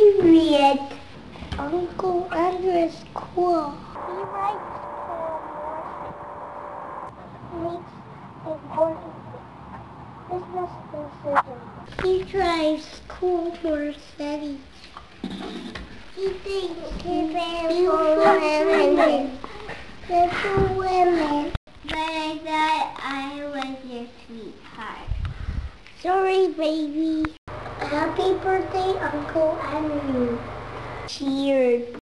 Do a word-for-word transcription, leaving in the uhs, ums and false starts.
read. Uncle Andrew is cool. He writes for more important business decisions. He drives cool Mercedes. He thinks he's beautiful women. Beautiful women. But I thought I was your sweetheart. Sorry, baby. Happy birthday, Uncle Andrew. Cheers.